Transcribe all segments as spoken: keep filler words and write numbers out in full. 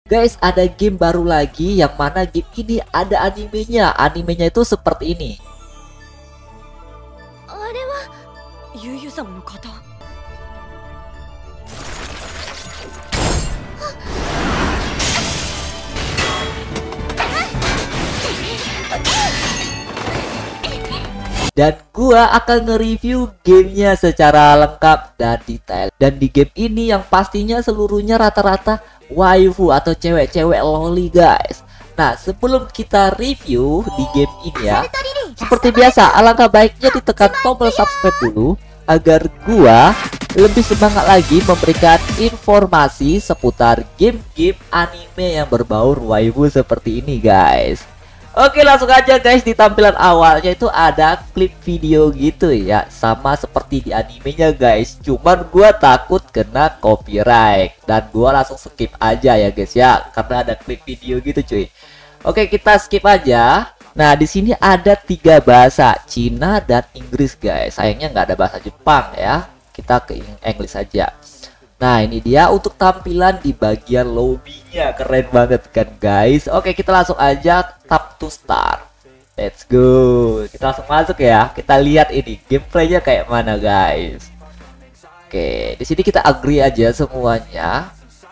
Guys, ada game baru lagi yang mana game ini ada animenya. Animenya itu seperti ini. Dan gua akan nge-review gamenya secara lengkap dan detail. Dan di game ini yang pastinya seluruhnya rata-rata waifu atau cewek-cewek loli guys. Nah, sebelum kita review di game ini ya, seperti biasa alangkah baiknya ditekan tombol subscribe dulu agar gua lebih semangat lagi memberikan informasi seputar game-game anime yang berbaur waifu seperti ini guys. Oke, langsung aja guys, di tampilan awalnya itu ada klip video gitu ya, sama seperti di animenya guys. Cuman gua takut kena copyright dan gua langsung skip aja ya guys ya, karena ada klip video gitu cuy. Oke, kita skip aja. Nah, di sini ada tiga bahasa, Cina dan Inggris guys. Sayangnya nggak ada bahasa Jepang ya. Kita ke Inggris saja. Nah, ini dia untuk tampilan di bagian lobbynya. Keren banget kan guys. Oke, kita langsung aja tap to start. Let's go. Kita langsung masuk ya. Kita lihat ini gameplaynya kayak mana guys. Oke, di sini kita agree aja semuanya.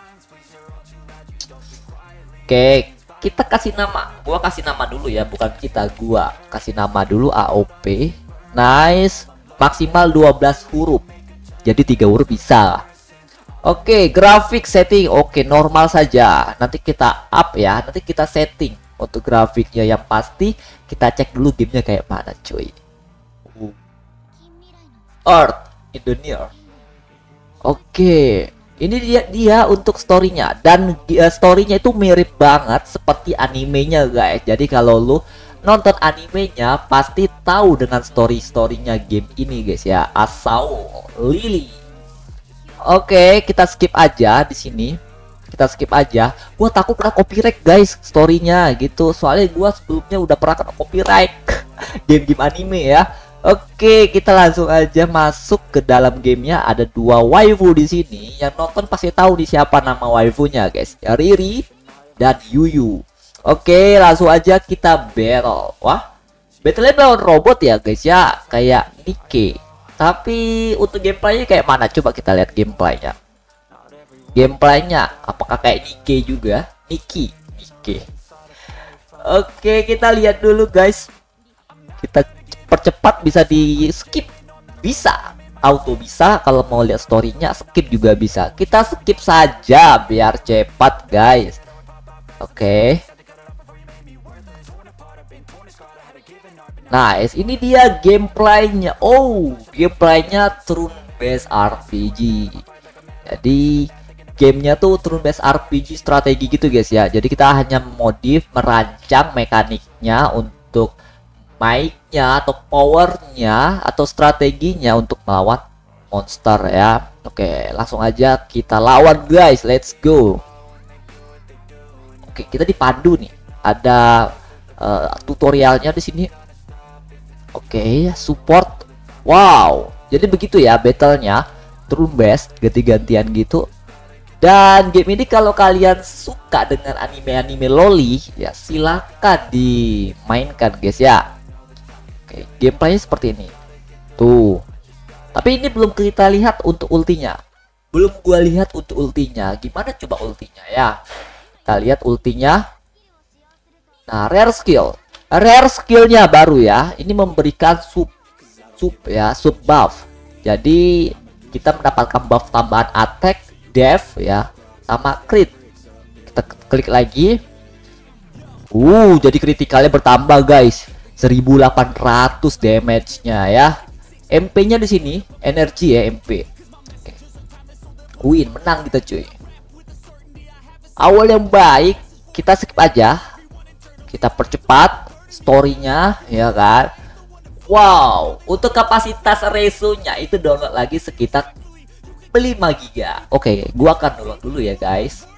Oke, kita kasih nama. Gua kasih nama dulu ya, bukan kita, gua kasih nama dulu A O P. Nice. Maksimal dua belas huruf. Jadi tiga huruf bisa. Oke, grafik setting oke, normal saja. Nanti kita up ya, nanti kita setting untuk grafiknya. Yang pasti kita cek dulu gamenya kayak mana cuy. uh. Earth in the near. Oke, ini dia dia untuk storynya. Dan uh, storynya itu mirip banget seperti animenya guys. Jadi kalau lu nonton animenya pasti tahu dengan story-storynya game ini guys ya. Asao Lily. Oke, kita skip aja di sini. Kita skip aja. Gua takut kena copyright guys, storynya gitu. Soalnya gua sebelumnya udah pernah kena copyright game-game anime ya. Oke, kita langsung aja masuk ke dalam gamenya. Ada dua waifu di sini. Yang nonton pasti tahu nih siapa nama waifunya guys. Ya, Riri dan Yuyu. Oke, langsung aja kita battle. Wah, battle-nya lawan robot ya guys ya, kayak Nike. Tapi untuk gameplaynya kayak mana? Coba kita lihat gameplaynya. Gameplaynya apakah kayak Nike juga? Nike, Nike. Oke, kita lihat dulu guys. Kita percepat, bisa di skip, bisa auto bisa. Kalau mau lihat storynya skip juga bisa. Kita skip saja biar cepat guys. Oke. Nice, ini dia gameplaynya. Oh, gameplaynya turn based R P G. Jadi gamenya tuh turn based R P G strategi gitu guys ya. Jadi kita hanya modif, merancang mekaniknya untuk mic-nya atau powernya atau strateginya untuk melawan monster ya. Oke, langsung aja kita lawan guys. Let's go. Oke, kita dipandu nih. Ada uh, tutorialnya di sini. Oke, support. Wow, jadi begitu ya battlenya, turn based, ganti-gantian gitu. Dan game ini kalau kalian suka dengan anime-anime loli ya, silakan dimainkan guys ya. Oke, gameplaynya seperti ini. Tuh. Tapi ini belum kita lihat untuk ultinya. Belum gua lihat untuk ultinya. Gimana coba ultinya ya? Kita lihat ultinya. Nah, rare skill. Rare skillnya baru ya. Ini memberikan sub sub ya, sub buff. Jadi kita mendapatkan buff tambahan attack, def ya, sama crit. Kita klik lagi. Uh, jadi kritikalnya bertambah guys. seribu delapan ratus damage-nya ya. M P-nya di sini, energi ya, M P. Oke. Win, menang kita cuy. Awal yang baik, kita skip aja. Kita percepat storynya ya kan. Wow, untuk kapasitas resonya itu download lagi sekitar lima giga. Oke, gua akan download dulu ya guys.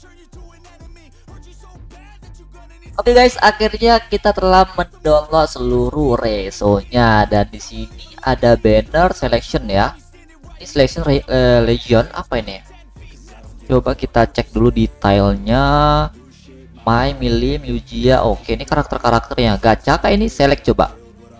Oke guys, akhirnya kita telah mendownload seluruh resonya. Dan di sini ada banner selection ya. Ini selection uh, legion apa ini? Coba kita cek dulu detailnya. Mai, Milim, Yujia. Oke, ini karakter-karakternya. Gacha kah ini? Select coba.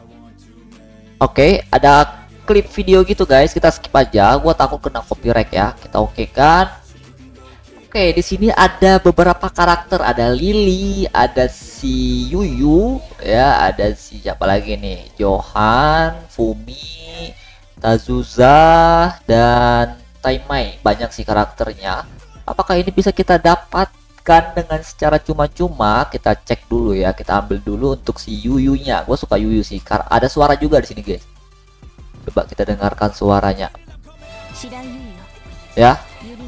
Oke, ada klip video gitu guys. Kita skip aja. Gua takut kena copyright ya. Kita oke kan. Oke, di sini ada beberapa karakter. Ada Lily, ada si Yuyu, ya, ada si siapa lagi nih? Johan, Fumi, Tazuza, dan Taimai. Banyak sih karakternya. Apakah ini bisa kita dapat dengan secara cuma-cuma? Kita cek dulu ya, kita ambil dulu untuk si Yuyunya. Gue suka Yuyu sih, karena ada suara juga di sini guys. Coba kita dengarkan suaranya. Ya,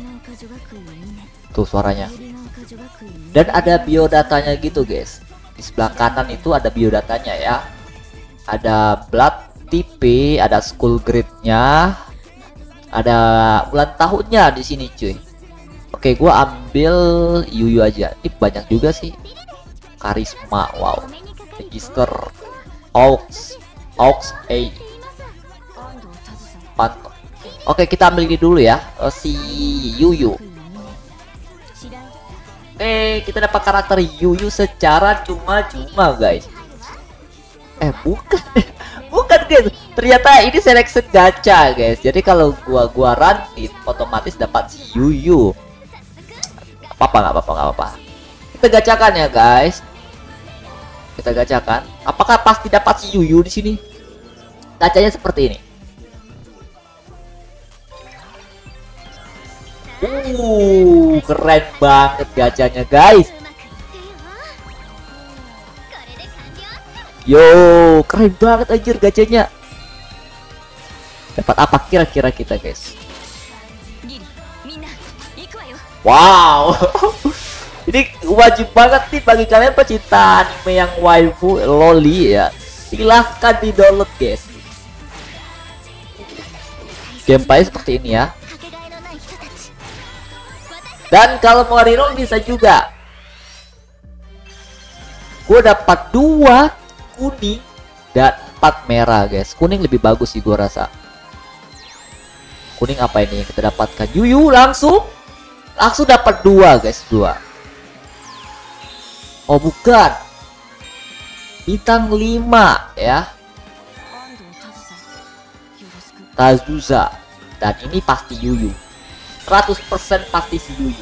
tuh suaranya. Dan ada biodatanya gitu guys. Di sebelah kanan itu ada biodatanya ya. Ada blood tipe, ada school grade-nya, ada ulang tahunnya di sini cuy. Oke, gua ambil Yuyu aja. Ini banyak juga sih. Karisma, wow. Register, Aux, Aux A. Panto. Oke, kita ambil ini dulu ya. Uh, si Yuyu. Eh, kita dapat karakter Yuyu secara cuma-cuma guys. Eh, bukan. Bukan guys. Ternyata ini selection gacha guys. Jadi kalau gua gua rantit otomatis dapat si Yuyu. Apa-apa, nggak apa-apa, nggak apa-apa. Kita gacakan ya guys. Kita gacakan. Apakah pasti dapat si Yuyu di sini? Gacanya seperti ini. Uh, keren banget gacanya guys. Yo, keren banget anjir gacanya. Dapat apa kira-kira kita guys? Wow. Ini wajib banget nih bagi kalian pecinta anime yang waifu loli ya. Silahkan di download guys. Gameplay seperti ini ya. Dan kalau mau reroll bisa juga. Gue dapat dua kuning dan empat merah guys. Kuning lebih bagus sih gue rasa. Kuning apa ini yang kita dapatkan? Yuyu langsung. Langsung dapat dua guys, dua. Oh bukan, bintang lima ya, Tazuza. Dan ini pasti Yuyu, seratus persen pasti si Yuyu.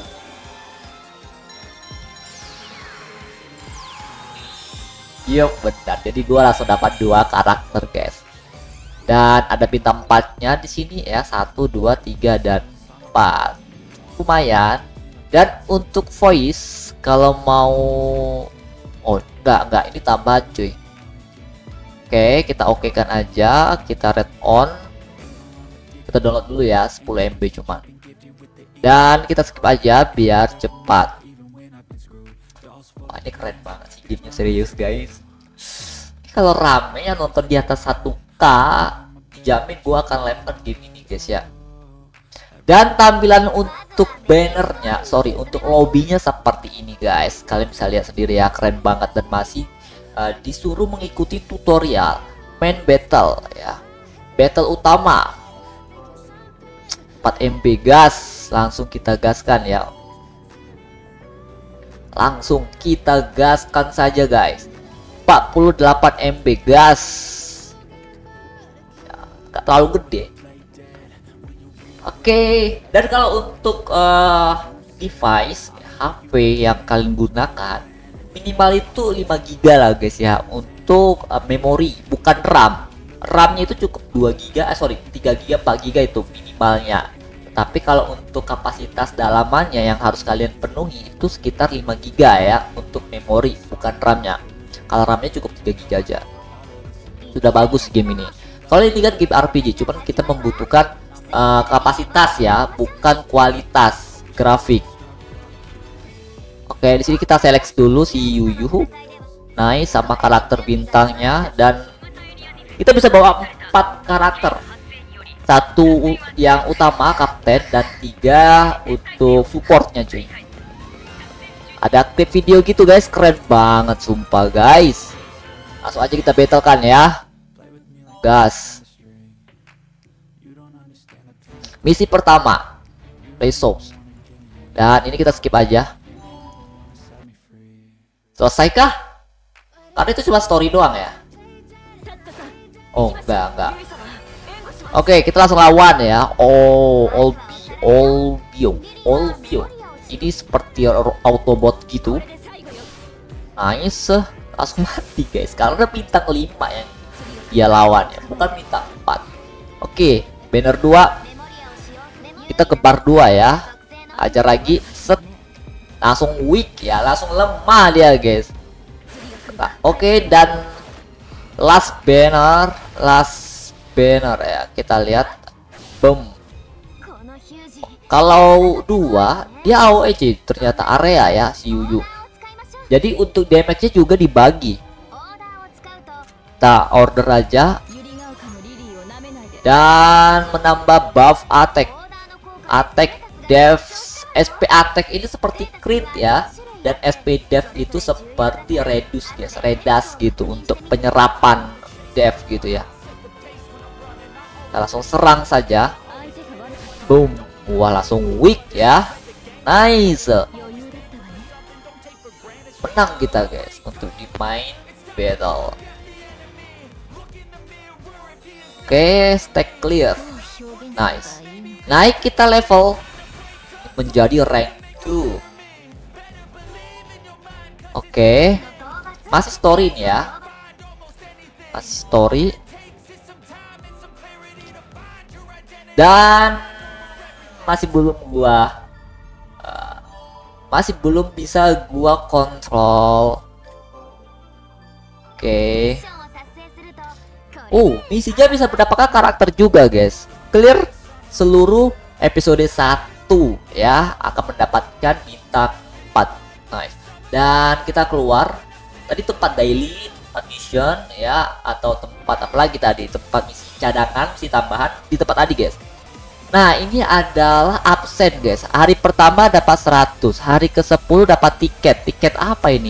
Yuk benar, jadi gua langsung dapat dua karakter guys. Dan ada bintang empatnya di sini ya, satu, dua, tiga, dan empat. Lumayan. Dan untuk voice kalau mau, oh enggak enggak ini tambahan cuy. Oke, kita oke kan aja, kita read on, kita download dulu ya, sepuluh M B cuman. Dan kita skip aja biar cepat. Wah, ini keren banget sih gamenya, serius guys. Kalau rame yang nonton di atas satu K, dijamin gua akan lempar game ini guys ya. Dan tampilan untuk bannernya, sorry, untuk lobbynya seperti ini guys. Kalian bisa lihat sendiri ya, keren banget. Dan masih uh, disuruh mengikuti tutorial main battle ya, battle utama. empat M B gas, langsung kita gaskan ya. Langsung kita gaskan saja guys. empat puluh delapan M B gas ya, gak terlalu gede. Oke, okay. Dan kalau untuk uh, device H P yang kalian gunakan minimal itu lima giga lah guys ya untuk uh, memori, bukan RAM. RAM-nya itu cukup dua giga, eh, sorry tiga giga, empat giga itu minimalnya. Tapi kalau untuk kapasitas dalamannya yang harus kalian penuhi itu sekitar lima giga ya untuk memori, bukan RAM-nya. Kalau RAM-nya cukup tiga giga aja. Sudah bagus game ini. Kalau ini kan game R P G, cuman kita membutuhkan Uh, kapasitas ya, bukan kualitas grafik. Oke, di sini kita select dulu si Yuyu, nice, sama karakter bintangnya. Dan kita bisa bawa empat karakter, satu yang utama kapten dan tiga untuk supportnya cuy. Ada klip video gitu guys, keren banget sumpah guys. Langsung aja kita battle kan ya, gas. Misi pertama, resource. Dan ini kita skip aja. Selesai kah? Karena itu cuma story doang ya. Oh enggak enggak. Oke, kita langsung lawan ya. Oh, Olbi, Olbio, Olbio. Ini seperti Autobot gitu. Nice, langsung mati guys. Karena bintang lima yang dia lawan ya, bukan bintang empat. Oke, banner dua. Kita ke bar dua ya. Ajar lagi, set. Langsung weak ya, langsung lemah dia guys. Nah, oke, dan last banner, last banner ya. Kita lihat, boom. Kalau dua dia A O E C ternyata area ya si Yuyu. Jadi untuk damage-nya juga dibagi. Kita order aja. Dan menambah buff attack. Attack, def, S P attack ini seperti crit ya. Dan S P def itu seperti reduce guys, redas gitu untuk penyerapan def gitu ya. Kita langsung serang saja. Boom. Wah, langsung weak ya. Nice. Menang kita guys untuk di main battle. Oke, stack clear. Nice. Naik kita level menjadi rank dua. Oke. Masih story nih ya. Masih story. Dan masih belum gua uh, masih belum bisa gua kontrol. Oke. Okay. Oh, misinya bisa mendapatkan karakter juga, guys. Clear seluruh episode satu ya, akan mendapatkan bintang empat. Nice. Dan kita keluar tadi tempat daily, tempat mission ya, atau tempat apa lagi tadi? Tempat misi cadangan, misi tambahan di tempat tadi, guys. Nah, ini adalah absen guys. Hari pertama dapat seratus, hari ke sepuluh dapat tiket. Tiket apa ini?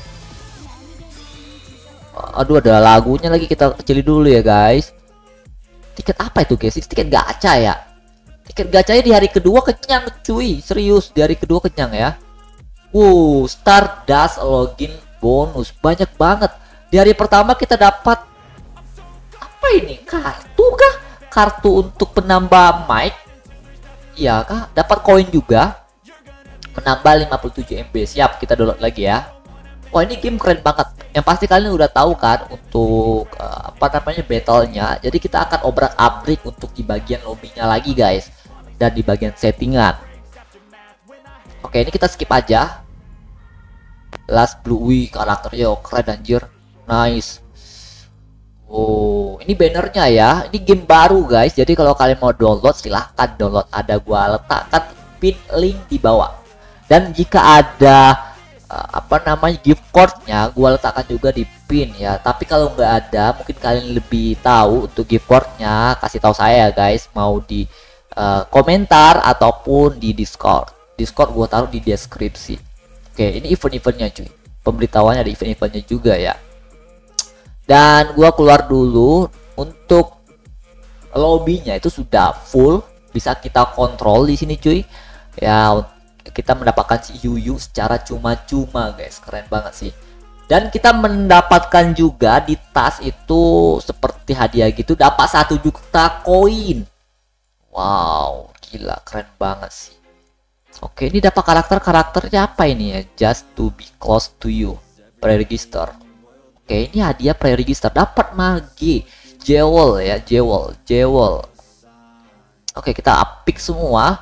Aduh, ada lagunya lagi, kita kecilin dulu ya guys. Tiket apa itu guys? Ini tiket gacha ya. Tiket gacanya di hari kedua kenyang cuy. Serius, di hari kedua kenyang ya. Wow, Stardust login bonus banyak banget. Di hari pertama kita dapat apa ini? Kartu kah? Kartu untuk penambah mic. Iya kah? Dapat koin juga. Menambah lima puluh tujuh M B. Siap, kita download lagi ya. Wah, ini game keren banget. Yang pasti kalian udah tahu kan untuk uh, apa namanya battle-nya. Jadi kita akan obrak-abrik untuk di bagian lobbynya lagi guys. Dan di bagian settingan. Oke, ini kita skip aja. Last Blue, wih karakternya keren anjir. Nice. Oh, ini bannernya ya. Ini game baru guys. Jadi kalau kalian mau download silahkan download. Ada gua letakkan pin link di bawah. Dan jika ada uh, apa namanya gift cardnya, gua letakkan juga di pin ya. Tapi kalau nggak ada, mungkin kalian lebih tahu untuk gift cardnya, kasih tahu saya guys. Mau di uh, komentar ataupun di Discord. Discord gua taruh di deskripsi. Oke, ini event-eventnya cuy. Pemberitahuannya ada event-eventnya juga ya. Dan gua keluar dulu. Untuk lobbynya itu sudah full, bisa kita kontrol di sini cuy. Ya, kita mendapatkan si Yuyu secara cuma-cuma guys, keren banget sih. Dan kita mendapatkan juga di tas itu seperti hadiah gitu, dapat satu juta koin. Wow, gila keren banget sih. Oke, ini dapat karakter-karakternya apa ini ya? Just to be close to you, pre-register. Oke, ini hadiah pre-register, dapat magi, jewel ya, jewel, jewel. Oke, kita uppick semua.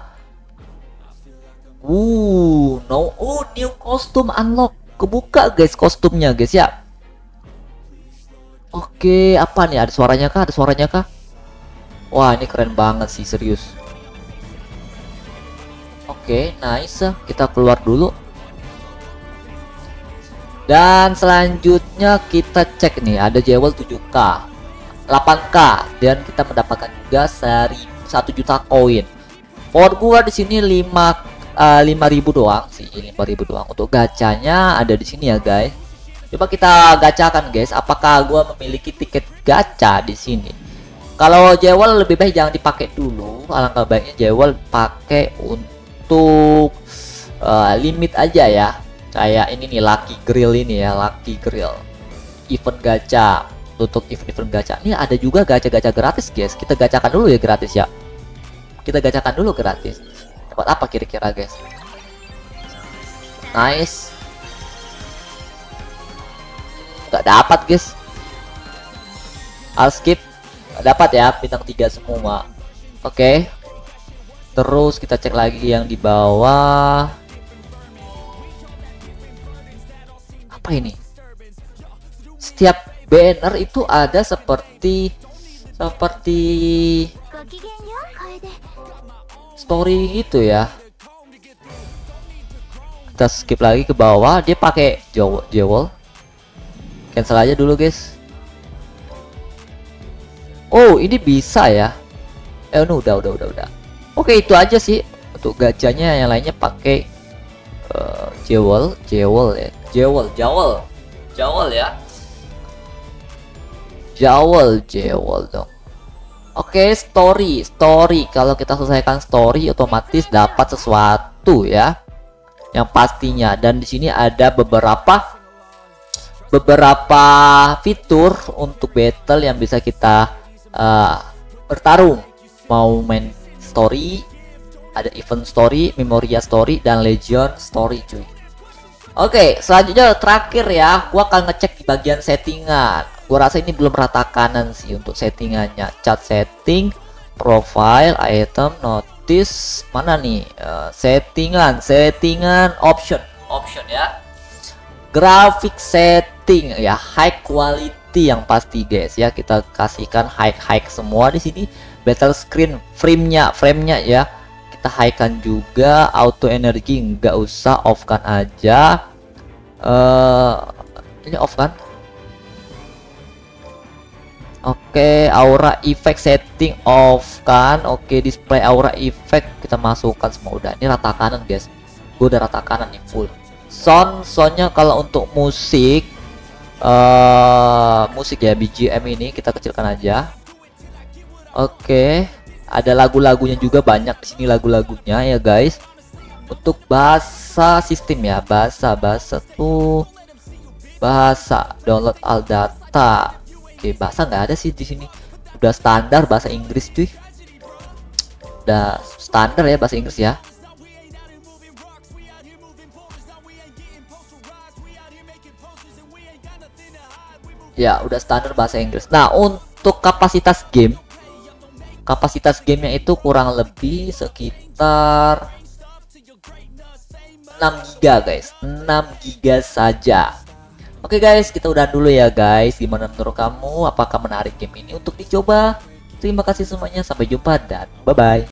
Uh, no, oh new kostum unlock, kebuka guys kostumnya guys ya. Oke, apa nih? Ada suaranya kah? Ada suaranya kah? Wah, ini keren banget sih, serius. Oke, nice. Kita keluar dulu. Dan selanjutnya kita cek nih, ada jewel tujuh K, delapan K, dan kita mendapatkan juga satu juta koin. For gua di sini lima ribu doang sih, lima ribu doang. Untuk gacanya ada di sini ya guys. Coba kita gacakan guys, apakah gua memiliki tiket gacha di sini. Kalau jewel lebih baik jangan dipakai dulu, alangkah baiknya jewel pakai untuk uh, limit aja ya. Kayak ini nih, Lucky Grill ini ya, Lucky Grill. Event gacha, tutup event-event gacha. Ini ada juga gacha-gacha gratis, guys. Kita gacakan dulu ya gratis ya. Kita gacakan dulu gratis. Dapat apa kira-kira, guys? Nice. Nggak dapat, guys. I'll skip. Nggak dapat ya, bintang tiga semua. Oke. Okay. Terus kita cek lagi yang di bawah. Apa ini? Setiap banner itu ada seperti seperti story gitu ya. Kita skip lagi ke bawah. Dia pakai jewel. Cancel aja dulu, guys. Oh, ini bisa ya. Eh, no, udah, udah, udah, udah. Oke, itu aja sih untuk gacanya. Yang lainnya pakai uh, jewel, jewel ya. Jewel, jewel, jewel ya. Jewel, jewel dong. Oke, story, story. Kalau kita selesaikan story, otomatis dapat sesuatu ya. Yang pastinya. Dan di sini ada beberapa beberapa fitur untuk battle yang bisa kita uh, bertarung. Mau main story, ada event story, memoria story, dan legion story, cuy. Oke, selanjutnya terakhir ya, gua akan ngecek di bagian settingan. Gua rasa ini belum rata kanan sih untuk settingannya. Chat setting, profile, item, notice, mana nih? Uh, settingan, settingan, option, option ya. Graphic setting ya, high quality yang pasti, guys ya. Kita kasihkan high high semua di sini. Battle screen, frame-nya, frame-nya ya. Kita high-kan juga. Auto energi nggak usah, off kan aja. Uh, ini off kan? Oke, aura effect setting off kan. Oke, display aura effect kita masukkan semua udah. Ini rata kanan, guys. Gue udah rata kanan nih full. Sound, soundnya kalau untuk musik, uh, musik ya B G M ini kita kecilkan aja. Oke, ada lagu-lagunya juga banyak di sini lagu-lagunya ya, guys. Untuk bahasa sistem ya, bahasa bahasa tuh bahasa download all data. Oke, bahasa nggak ada sih di sini. Udah standar bahasa Inggris, cuy. Udah standar ya bahasa Inggris ya. Ya, udah standar bahasa Inggris. Nah, untuk kapasitas game, kapasitas gamenya itu kurang lebih sekitar enam giga, guys. enam giga saja. Oke, guys, kita udah dulu ya, guys. Gimana menurut kamu? Apakah menarik game ini untuk dicoba? Terima kasih semuanya. Sampai jumpa dan bye-bye.